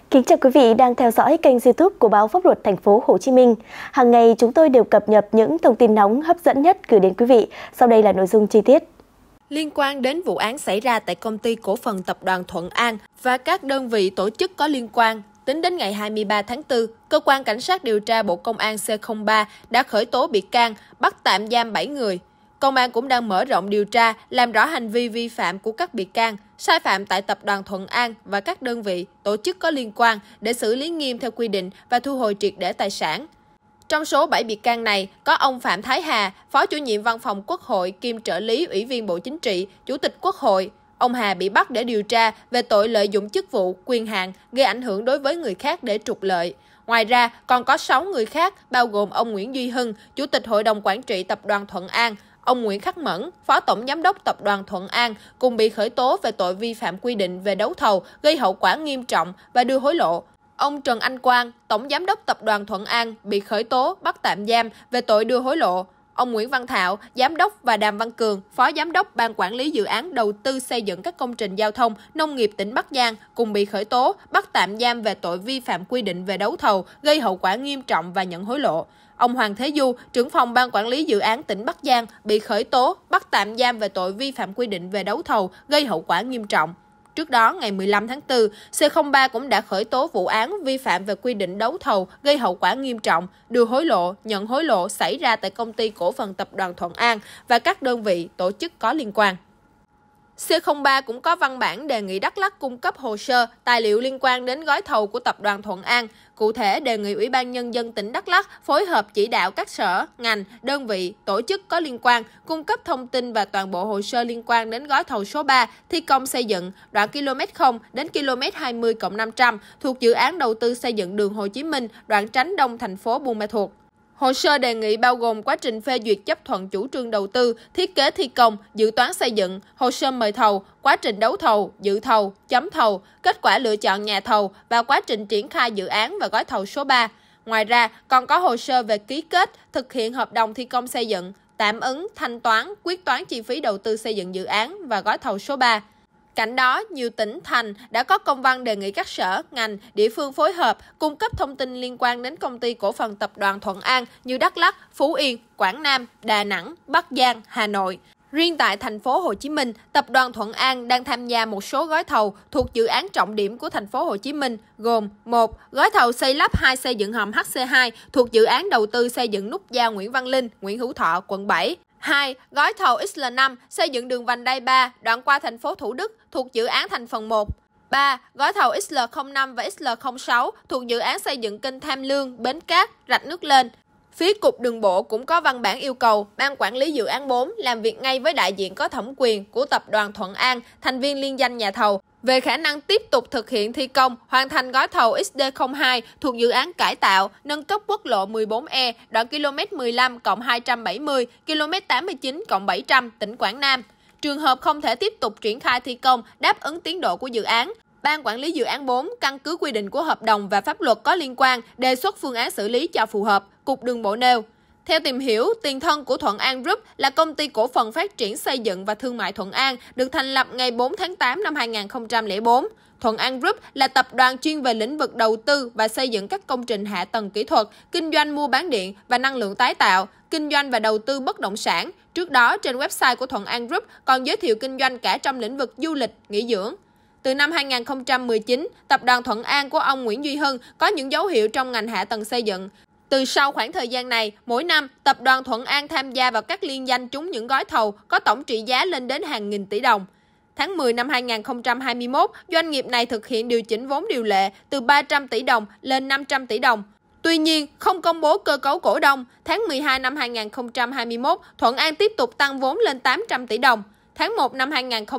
Kính chào quý vị đang theo dõi kênh YouTube của báo Pháp luật Thành phố Hồ Chí Minh. Hàng ngày chúng tôi đều cập nhật những thông tin nóng hấp dẫn nhất gửi đến quý vị. Sau đây là nội dung chi tiết. Liên quan đến vụ án xảy ra tại Công ty Cổ phần Tập đoàn Thuận An và các đơn vị tổ chức có liên quan, tính đến ngày 23 tháng 4, Cơ quan Cảnh sát điều tra Bộ Công an C03 đã khởi tố bị can, bắt tạm giam 7 người. Công an cũng đang mở rộng điều tra, làm rõ hành vi vi phạm của các bị can, sai phạm tại Tập đoàn Thuận An và các đơn vị, tổ chức có liên quan để xử lý nghiêm theo quy định và thu hồi triệt để tài sản. Trong số 7 bị can này, có ông Phạm Thái Hà, Phó Chủ nhiệm Văn phòng Quốc hội kiêm trợ lý Ủy viên Bộ Chính trị, Chủ tịch Quốc hội. Ông Hà bị bắt để điều tra về tội lợi dụng chức vụ, quyền hạn, gây ảnh hưởng đối với người khác để trục lợi. Ngoài ra, còn có 6 người khác, bao gồm ông Nguyễn Duy Hưng, Chủ tịch Hội đồng Quản trị Tập đoàn Thuận An, ông Nguyễn Khắc Mẫn, Phó Tổng Giám đốc Tập đoàn Thuận An, cùng bị khởi tố về tội vi phạm quy định về đấu thầu, gây hậu quả nghiêm trọng và đưa hối lộ. Ông Trần Anh Quang, Tổng Giám đốc Tập đoàn Thuận An, bị khởi tố, bắt tạm giam về tội đưa hối lộ. Ông Nguyễn Văn Thảo, Giám đốc và Đàm Văn Cường, Phó Giám đốc Ban Quản lý Dự án Đầu tư xây dựng các công trình giao thông, nông nghiệp tỉnh Bắc Giang, cùng bị khởi tố, bắt tạm giam về tội vi phạm quy định về đấu thầu, gây hậu quả nghiêm trọng và nhận hối lộ. Ông Hoàng Thế Du, trưởng phòng Ban Quản lý Dự án tỉnh Bắc Giang, bị khởi tố, bắt tạm giam về tội vi phạm quy định về đấu thầu, gây hậu quả nghiêm trọng. Trước đó, ngày 15 tháng 4, C03 cũng đã khởi tố vụ án vi phạm về quy định đấu thầu gây hậu quả nghiêm trọng, đưa hối lộ, nhận hối lộ xảy ra tại Công ty Cổ phần Tập đoàn Thuận An và các đơn vị, tổ chức có liên quan. C03 cũng có văn bản đề nghị Đắk Lắk cung cấp hồ sơ, tài liệu liên quan đến gói thầu của Tập đoàn Thuận An. Cụ thể, đề nghị Ủy ban Nhân dân tỉnh Đắk Lắk phối hợp chỉ đạo các sở, ngành, đơn vị, tổ chức có liên quan cung cấp thông tin và toàn bộ hồ sơ liên quan đến gói thầu số 3 thi công xây dựng đoạn km 0 đến km 20+500 thuộc dự án đầu tư xây dựng đường Hồ Chí Minh, đoạn Tránh Đông, thành phố Buôn Ma Thuột. Hồ sơ đề nghị bao gồm quá trình phê duyệt chấp thuận chủ trương đầu tư, thiết kế thi công, dự toán xây dựng, hồ sơ mời thầu, quá trình đấu thầu, dự thầu, chấm thầu, kết quả lựa chọn nhà thầu và quá trình triển khai dự án và gói thầu số 3. Ngoài ra, còn có hồ sơ về ký kết, thực hiện hợp đồng thi công xây dựng, tạm ứng, thanh toán, quyết toán chi phí đầu tư xây dựng dự án và gói thầu số 3. Cạnh đó, nhiều tỉnh, thành đã có công văn đề nghị các sở, ngành, địa phương phối hợp, cung cấp thông tin liên quan đến Công ty Cổ phần Tập đoàn Thuận An như Đắk Lắk, Phú Yên, Quảng Nam, Đà Nẵng, Bắc Giang, Hà Nội. Riêng tại thành phố Hồ Chí Minh, Tập đoàn Thuận An đang tham gia một số gói thầu thuộc dự án trọng điểm của thành phố Hồ Chí Minh, gồm: 1. Gói thầu xây lắp 2 xây dựng hầm HC2 thuộc dự án đầu tư xây dựng nút giao Nguyễn Văn Linh, Nguyễn Hữu Thọ, quận 7. 2. Gói thầu XL5 xây dựng đường vành đai 3 đoạn qua thành phố Thủ Đức thuộc dự án thành phần 1. 3. Gói thầu XL05 và XL06 thuộc dự án xây dựng kênh Tham Lương, Bến Cát, rạch nước lên. Phía Cục Đường bộ cũng có văn bản yêu cầu Ban Quản lý Dự án 4 làm việc ngay với đại diện có thẩm quyền của Tập đoàn Thuận An, thành viên liên danh nhà thầu, về khả năng tiếp tục thực hiện thi công, hoàn thành gói thầu XD02 thuộc dự án cải tạo, nâng cấp quốc lộ 14E, đoạn km 15+270, km 89+700, tỉnh Quảng Nam. Trường hợp không thể tiếp tục triển khai thi công đáp ứng tiến độ của dự án, Ban Quản lý Dự án 4 căn cứ quy định của hợp đồng và pháp luật có liên quan đề xuất phương án xử lý cho phù hợp, Cục Đường bộ nêu. Theo tìm hiểu, tiền thân của Thuận An Group là công ty cổ phần phát triển xây dựng và thương mại Thuận An, được thành lập ngày 4 tháng 8 năm 2004. Thuận An Group là tập đoàn chuyên về lĩnh vực đầu tư và xây dựng các công trình hạ tầng kỹ thuật, kinh doanh mua bán điện và năng lượng tái tạo, kinh doanh và đầu tư bất động sản. Trước đó, trên website của Thuận An Group còn giới thiệu kinh doanh cả trong lĩnh vực du lịch, nghỉ dưỡng. Từ năm 2019, tập đoàn Thuận An của ông Nguyễn Duy Hưng có những dấu hiệu trong ngành hạ tầng xây dựng. Từ sau khoảng thời gian này, mỗi năm, Tập đoàn Thuận An tham gia vào các liên danh trúng những gói thầu có tổng trị giá lên đến hàng nghìn tỷ đồng. Tháng 10 năm 2021, doanh nghiệp này thực hiện điều chỉnh vốn điều lệ từ 300 tỷ đồng lên 500 tỷ đồng. Tuy nhiên, không công bố cơ cấu cổ đông, tháng 12 năm 2021, Thuận An tiếp tục tăng vốn lên 800 tỷ đồng. Tháng 1 năm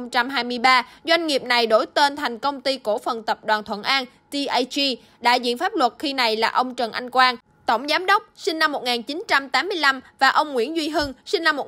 2023, doanh nghiệp này đổi tên thành Công ty Cổ phần Tập đoàn Thuận An, TAG. Đại diện pháp luật khi này là ông Trần Anh Quang, Tổng Giám đốc, sinh năm 1985 và ông Nguyễn Duy Hưng, sinh năm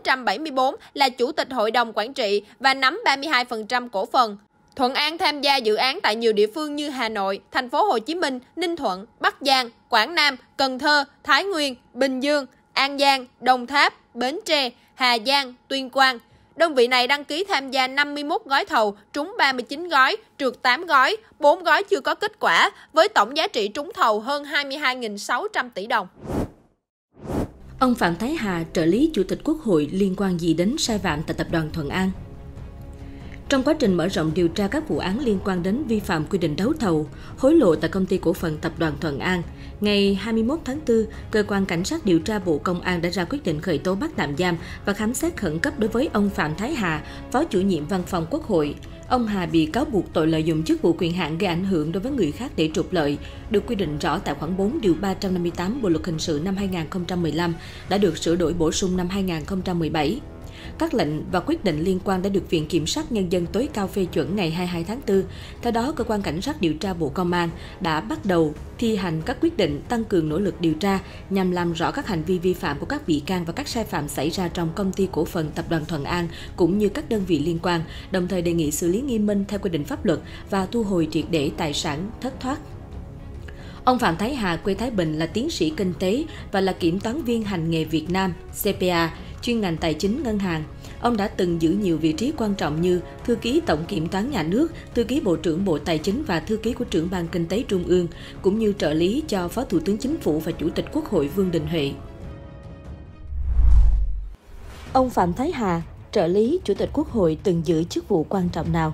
1974 là Chủ tịch Hội đồng Quản trị và nắm 32% cổ phần. Thuận An tham gia dự án tại nhiều địa phương như Hà Nội, thành phố Hồ Chí Minh, Ninh Thuận, Bắc Giang, Quảng Nam, Cần Thơ, Thái Nguyên, Bình Dương, An Giang, Đồng Tháp, Bến Tre, Hà Giang, Tuyên Quang. Đơn vị này đăng ký tham gia 51 gói thầu, trúng 39 gói, trượt 8 gói, 4 gói chưa có kết quả, với tổng giá trị trúng thầu hơn 22.600 tỷ đồng. Ông Phạm Thái Hà, trợ lý Chủ tịch Quốc hội liên quan gì đến sai phạm tại Tập đoàn Thuận An? Trong quá trình mở rộng điều tra các vụ án liên quan đến vi phạm quy định đấu thầu, hối lộ tại Công ty Cổ phần Tập đoàn Thuận An, ngày 21 tháng 4, Cơ quan Cảnh sát điều tra Bộ Công an đã ra quyết định khởi tố bắt tạm giam và khám xét khẩn cấp đối với ông Phạm Thái Hà, Phó Chủ nhiệm Văn phòng Quốc hội. Ông Hà bị cáo buộc tội lợi dụng chức vụ quyền hạn gây ảnh hưởng đối với người khác để trục lợi, được quy định rõ tại khoản 4 điều 358 Bộ luật hình sự năm 2015, đã được sửa đổi bổ sung năm 2017. Các lệnh và quyết định liên quan đã được Viện Kiểm sát Nhân dân tối cao phê chuẩn ngày 22 tháng 4. Theo đó, Cơ quan Cảnh sát điều tra Bộ Công an đã bắt đầu thi hành các quyết định tăng cường nỗ lực điều tra nhằm làm rõ các hành vi vi phạm của các bị can và các sai phạm xảy ra trong Công ty Cổ phần Tập đoàn Thuận An cũng như các đơn vị liên quan, đồng thời đề nghị xử lý nghiêm minh theo quy định pháp luật và thu hồi triệt để tài sản thất thoát. Ông Phạm Thái Hà, quê Thái Bình, là tiến sĩ kinh tế và là kiểm toán viên hành nghề Việt Nam CPA, chuyên ngành tài chính ngân hàng. Ông đã từng giữ nhiều vị trí quan trọng như thư ký Tổng Kiểm toán Nhà nước, thư ký Bộ trưởng Bộ Tài chính và thư ký của trưởng Ban Kinh tế Trung ương, cũng như trợ lý cho Phó Thủ tướng Chính phủ và Chủ tịch Quốc hội Vương Đình Huệ. Ông Phạm Thái Hà, trợ lý Chủ tịch Quốc hội, từng giữ chức vụ quan trọng nào?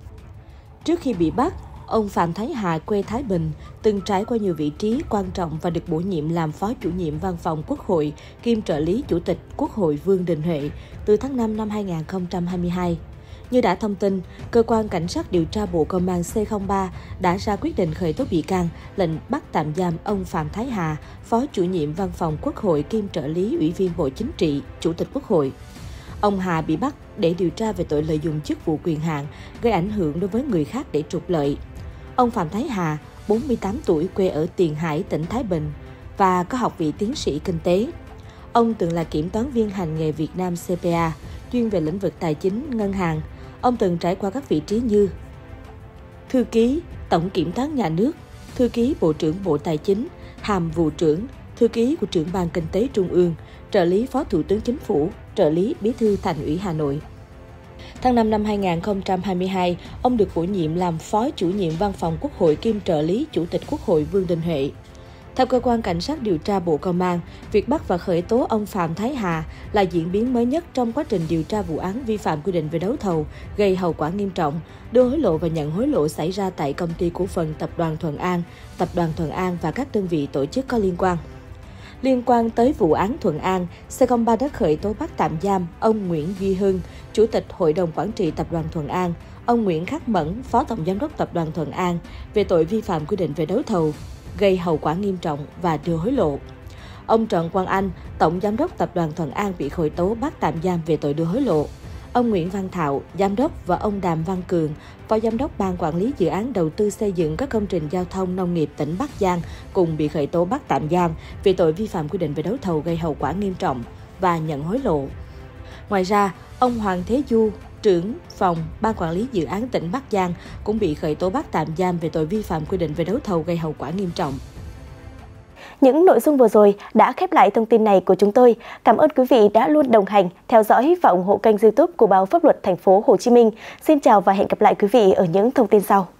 Trước khi bị bắt, ông Phạm Thái Hà, quê Thái Bình, từng trải qua nhiều vị trí quan trọng và được bổ nhiệm làm Phó Chủ nhiệm Văn phòng Quốc hội kiêm trợ lý Chủ tịch Quốc hội Vương Đình Huệ từ tháng 5 năm 2022. Như đã thông tin, Cơ quan Cảnh sát điều tra Bộ Công an C03 đã ra quyết định khởi tố bị can, lệnh bắt tạm giam ông Phạm Thái Hà, Phó Chủ nhiệm Văn phòng Quốc hội kiêm trợ lý Ủy viên Bộ Chính trị, Chủ tịch Quốc hội. Ông Hà bị bắt để điều tra về tội lợi dụng chức vụ quyền hạn, gây ảnh hưởng đối với người khác để trục lợi. Ông Phạm Thái Hà, 48 tuổi, quê ở Tiền Hải, tỉnh Thái Bình và có học vị tiến sĩ kinh tế. Ông từng là kiểm toán viên hành nghề Việt Nam CPA, chuyên về lĩnh vực tài chính, ngân hàng. Ông từng trải qua các vị trí như thư ký Tổng Kiểm toán Nhà nước, thư ký Bộ trưởng Bộ Tài chính, hàm vụ trưởng, thư ký của trưởng Ban Kinh tế Trung ương, trợ lý Phó Thủ tướng Chính phủ, trợ lý Bí thư Thành ủy Hà Nội. Tháng 5 năm 2022, ông được bổ nhiệm làm Phó Chủ nhiệm Văn phòng Quốc hội kiêm trợ lý Chủ tịch Quốc hội Vương Đình Huệ. Theo Cơ quan Cảnh sát điều tra Bộ Công an, việc bắt và khởi tố ông Phạm Thái Hà là diễn biến mới nhất trong quá trình điều tra vụ án vi phạm quy định về đấu thầu, gây hậu quả nghiêm trọng, đưa hối lộ và nhận hối lộ xảy ra tại Công ty Cổ phần Tập đoàn Thuận An, Tập đoàn Thuận An và các đơn vị tổ chức có liên quan. Liên quan tới vụ án Thuận An, C03 đã khởi tố bắt tạm giam ông Nguyễn Duy Hưng, Chủ tịch Hội đồng Quản trị Tập đoàn Thuận An, ông Nguyễn Khắc Mẫn, Phó Tổng Giám đốc Tập đoàn Thuận An về tội vi phạm quy định về đấu thầu, gây hậu quả nghiêm trọng và đưa hối lộ. Ông Trần Quang Anh, Tổng Giám đốc Tập đoàn Thuận An bị khởi tố bắt tạm giam về tội đưa hối lộ. Ông Nguyễn Văn Thạo, Giám đốc và ông Đàm Văn Cường, Phó Giám đốc Ban Quản lý Dự án Đầu tư xây dựng các công trình giao thông nông nghiệp tỉnh Bắc Giang cùng bị khởi tố bắt tạm giam về tội vi phạm quy định về đấu thầu gây hậu quả nghiêm trọng và nhận hối lộ. Ngoài ra, ông Hoàng Thế Du, trưởng phòng Ban Quản lý Dự án tỉnh Bắc Giang cũng bị khởi tố bắt tạm giam về tội vi phạm quy định về đấu thầu gây hậu quả nghiêm trọng. Những nội dung vừa rồi đã khép lại thông tin này của chúng tôi. Cảm ơn quý vị đã luôn đồng hành, theo dõi và ủng hộ kênh YouTube của Báo Pháp luật Thành phố Hồ Chí Minh. Xin chào và hẹn gặp lại quý vị ở những thông tin sau.